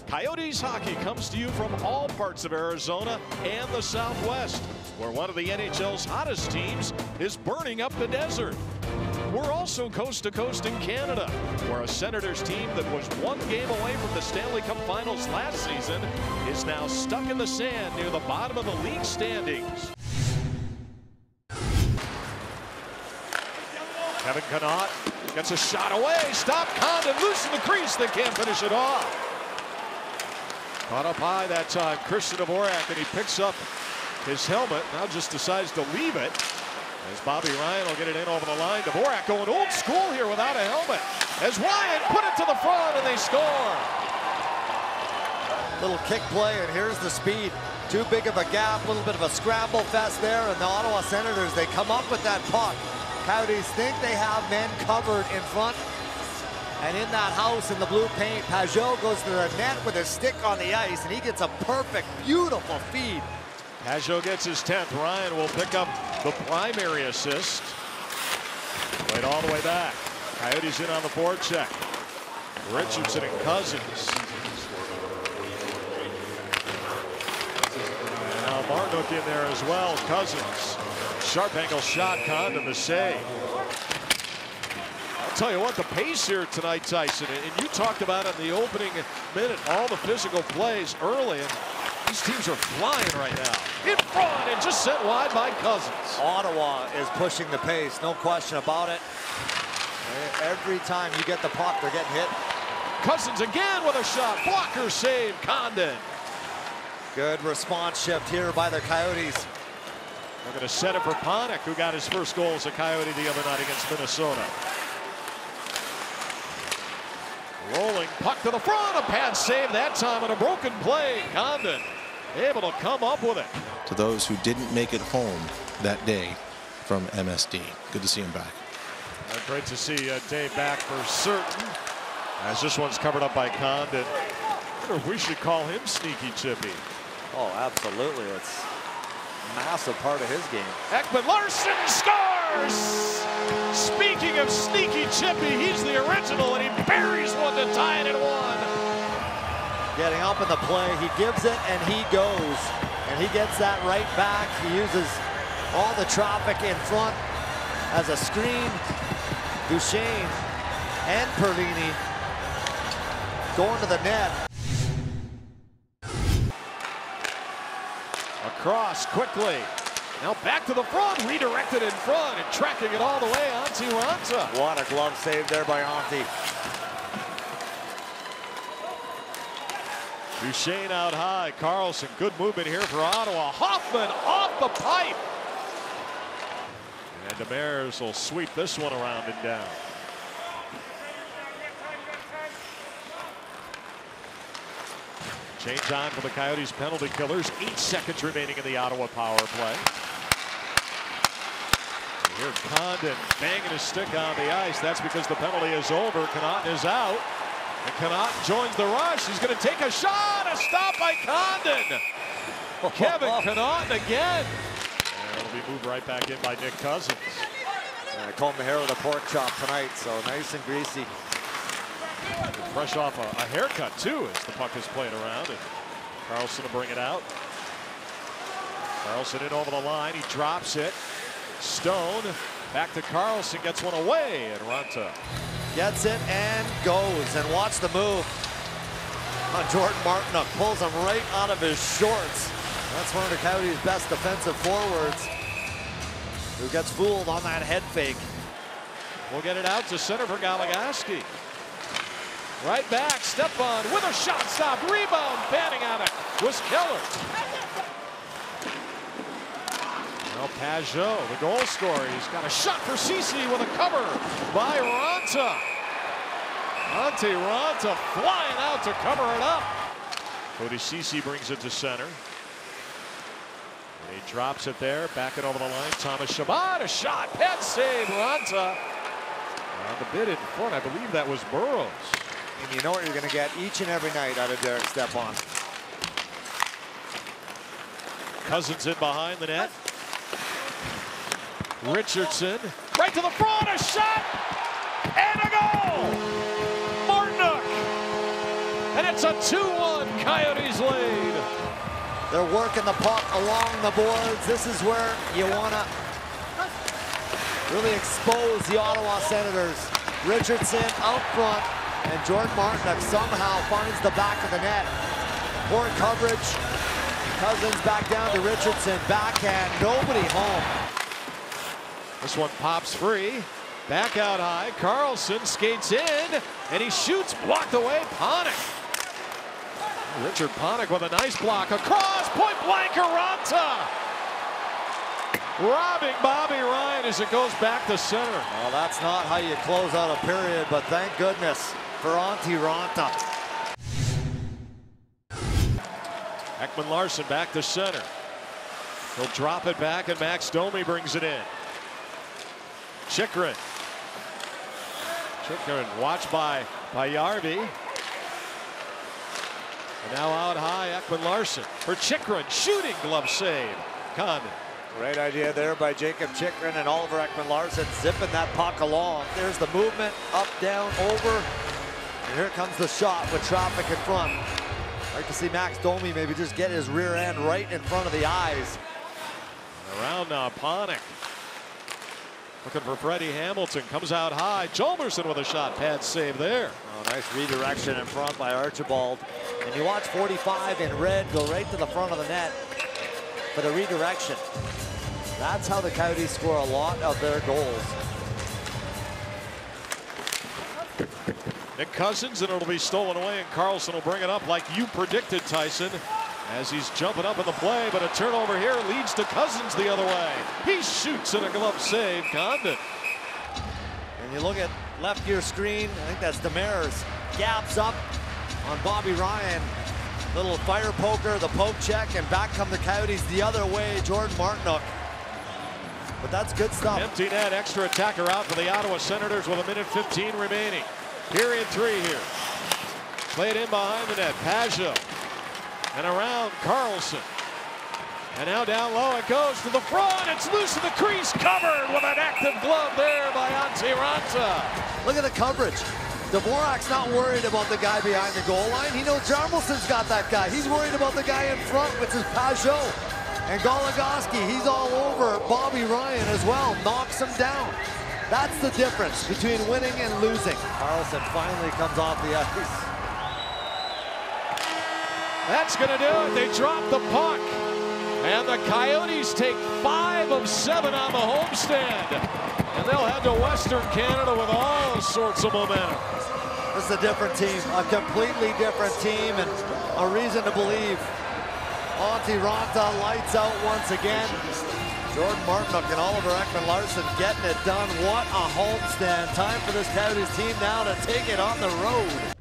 Coyotes hockey comes to you from all parts of Arizona and the Southwest, where one of the NHL's hottest teams is burning up the desert. We're also coast to coast in Canada, where a Senators team that was one game away from the Stanley Cup Finals last season is now stuck in the sand near the bottom of the league standings. Kevin Connaught gets a shot away, stopped Condon, loose in the crease, they can't finish it off. Caught up high that time, Christian Dvorak, and he picks up his helmet, now just decides to leave it. As Bobby Ryan will get it in over the line. Dvorak going old school here without a helmet. As Ryan put it to the front and they score. Little kick play, and here's the speed. Too big of a gap, a little bit of a scramble fest there, and the Ottawa Senators, they come up with that puck. Coyotes think they have men covered in front. And in that house in the blue paint, Pageau goes to the net with his stick on the ice, and he gets a perfect, beautiful feed. Pageau gets his 10th. Ryan will pick up the primary assist. Played all the way back. Coyotes in on the board check. Richardson and Cousins. And now Martinook in there as well. Cousins. Sharp angle shot. Condon the save. I'll tell you what, the pace here tonight, Tyson, and you talked about it in the opening minute, all the physical plays early, and these teams are flying right now. In front and just sent wide by Cousins. Ottawa is pushing the pace, no question about it. Every time you get the puck, they're getting hit. Cousins again with a shot. Blocker save, Condon. Good response shift here by the Coyotes. They're going to set it for Panik, who got his first goal as a Coyote the other night against Minnesota. Rolling puck to the front, a pad save that time on a broken play. Condon able to come up with it. To those who didn't make it home that day from MSD. Good to see him back. Great to see Dave back for certain. As this one's covered up by Condon. I wonder if we should call him Sneaky Chippy. Oh, absolutely. It's a massive part of his game. Ekman-Larsson scores! Speaking of Sneaky Chippy, he's the original, and he buries one to tie it at one. Getting up in the play, he gives it and he goes. And he gets that right back. He uses all the traffic in front as a screen. Duchesne and Perlini going to the net. Across quickly. Now back to the front, redirected in front and tracking it all the way, Antti Raanta. What a glove save there by Antti. Duchesne out high, Carlson, good movement here for Ottawa. Hoffman off the pipe. And Demers will sweep this one around and down. Change on for the Coyotes penalty killers. 8 seconds remaining in the Ottawa power play. Here Condon banging his stick on the ice. That's because the penalty is over. Connaughton is out. And Connaughton joins the rush. He's going to take a shot. A stop by Condon. Kevin Connaughton again. And it'll be moved right back in by Nick Cousins. Combed the hair with a pork chop tonight, so nice and greasy. Fresh off a haircut too as the puck is played around, and Carlson will bring it out. Carlson in over the line, he drops it. Stone back to Carlson, gets one away, and Raanta gets it and goes. And watch the move on Jordan Martinook. Pulls him right out of his shorts. That's one of the Coyotes' best defensive forwards, who gets fooled on that head fake. We'll get it out to center for Goligoski. Right back, Stepan with a shot stop, rebound, batting on it was Keller. Now Pageau, the goal scorer, he's got a shot for Ceci with a cover by Raanta. Antti Raanta flying out to cover it up. Cody Ceci brings it to center. And he drops it there, back it over the line. Thomas Chabot, a shot, pad save, Raanta. On the bid in front, I believe that was Burrows. And you know what you're going to get each and every night out of Derek Stepan. Cousins in behind the net. Richardson, right to the front, a shot, and a goal! Martinook! And it's a 2-1 Coyotes lead. They're working the puck along the boards. This is where you want to really expose the Ottawa Senators. Richardson out front, and Jordan Martinook somehow finds the back of the net. Poor coverage. Cousins back down to Richardson. Backhand, nobody home. This one pops free. Back out high. Carlson skates in, and he shoots, blocked away. Panik. Richard Panik with a nice block. Across, point blank, Aranta. Robbing Bobby Ryan as it goes back to center. Well, that's not how you close out a period, but thank goodness for Antti Raanta. Ekman Larsson back to center. He'll drop it back, and Max Domi brings it in. Chychrun. Chychrun watched by Yarvi. And now out high, Ekman Larsson for Chychrun. Shooting glove save. Condon. Great idea there by Jacob Chychrun and Oliver Ekman-Larsson zipping that puck along. There's the movement, up, down, over. And here comes the shot with traffic in front. I'd like to see Max Domi maybe just get his rear end right in front of the eyes. Around now, Panik. Looking for Freddie Hamilton. Comes out high. Chalmerson with a shot pad save there. Oh, nice redirection in front by Archibald. And you watch 45 in red go right to the front of the net for the redirection. That's how the Coyotes score a lot of their goals. Nick Cousins, and it'll be stolen away, and Carlson will bring it up like you predicted, Tyson, as he's jumping up in the play, but a turnover here leads to Cousins the other way. He shoots in a glove save. Condon. And you look at left gear screen, I think that's Demers. Gaps up on Bobby Ryan. Little fire poker, the poke check, and back come the Coyotes the other way, Jordan Martinook. But that's good stuff. Empty net, extra attacker out for the Ottawa Senators with 1:15 remaining. Period 3 here. Played in behind the net, Pajot. And around Carlson. And now down low it goes to the front. It's loose in the crease, covered with an active glove there by Antti Raanta. Look at the coverage. Dvorak's not worried about the guy behind the goal line. He knows Jarmelsson's got that guy. He's worried about the guy in front, which is Pajot. And Goligoski, he's all over Bobby Ryan as well, knocks him down. That's the difference between winning and losing. Carlson finally comes off the ice. That's going to do it. They drop the puck. And the Coyotes take 5 of 7 on the homestand. And they'll head to Western Canada with all sorts of momentum. This is a different team, a completely different team, and a reason to believe. Antti Raanta lights out once again. Jordan Martinook and Oliver Ekman-Larsson getting it done. What a homestand. Time for this Coyotes team now to take it on the road.